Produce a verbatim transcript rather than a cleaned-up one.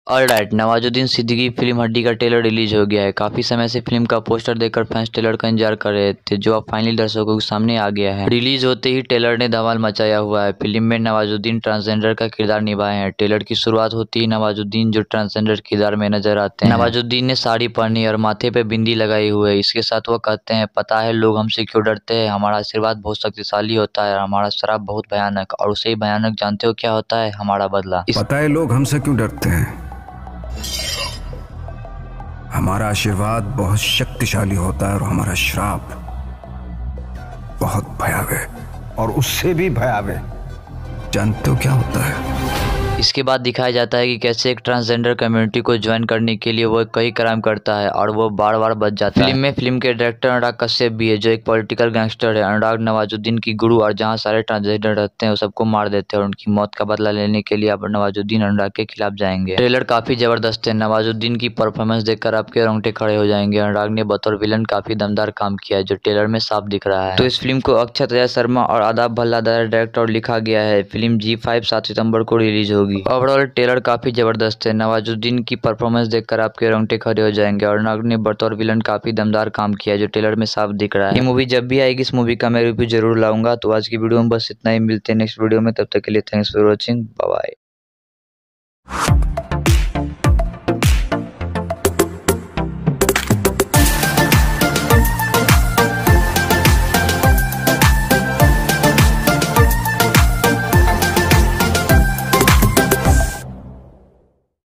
Alright, Nawazuddin Siddiqui film हड्डी का trailer release हो गया है। काफी समय से फिल्म का पोस्टर देखकर फैंस ट्रेलर का इंतजार कर रहे थे, जो अब फाइनली दर्शकों के सामने आ गया है। रिलीज होते ही ट्रेलर ने धमाल मचाया हुआ है। फिल्म में नवाजुद्दीन ट्रांसजेंडर का किरदार निभाए हैं। ट्रेलर की शुरुआत होती ही नवाजुद्दीन जो ट्रांसजेंडर किरदार में नजर आते हैं। नवाजुद्दीन ने साड़ी पहनी और माथे पे बिंदी लगाई हुई है। इसके साथ वो कहते हैं, पता है लोग हमसे क्यों डरते हैं, हमारा आशीर्वाद बहुत शक्तिशाली होता है, हमारा श्राप बहुत भयानक, और उसे ही भयानक जानते हो क्या होता है? हमारा बदला। पता है लोग हमसे क्यों डरते हैं, हमारा आशीर्वाद बहुत शक्तिशाली होता है और हमारा श्राप बहुत भयावह, और उससे भी भयावह जानते हो क्या होता है? इसके बाद दिखाया जाता है कि कैसे एक ट्रांसजेंडर कम्युनिटी को ज्वाइन करने के लिए वो कई क्राइम करता है और वो बार बार बच जाता है। फिल्म में फिल्म के डायरेक्टर अनुराग कश्यप भी है, जो एक पॉलिटिकल गैंगस्टर है। अनुराग नवाजुद्दीन की गुरु और जहां सारे ट्रांसजेंडर रहते हैं वो सबको मार देते हैं और उनकी मौत का बदला लेने के लिए अब नवाजुद्दीन अनुराग के खिलाफ जाएंगे। ट्रेलर काफी जबरदस्त है। नवाजुद्दीन की परफॉर्मेंस देखकर आपके रोंगटे खड़े हो जाएंगे। अनुराग ने बतौर विलन काफी दमदार काम किया है, जो ट्रेलर में साफ दिख रहा है। तो इस फिल्म को अक्षत अजय शर्मा और आदाब भल्ला द्वारा डायरेक्ट और लिखा गया है। फिल्म जी फाइव सात सितंबर को रिलीज होगी। ओवरऑल ट्रेलर काफी जबरदस्त है। नवाजुद्दीन की परफॉर्मेंस देखकर आपके रोंगटे खड़े हो जाएंगे और अनुराग ने बतौर विलन काफी दमदार काम किया है, जो ट्रेलर में साफ दिख रहा है। ये मूवी जब भी आएगी इस मूवी का मैं रिव्यू जरूर लाऊंगा। तो आज की वीडियो में बस इतना ही। मिलते हैं नेक्स्ट वीडियो में, तब तक के लिए thanks for watching, bye bye.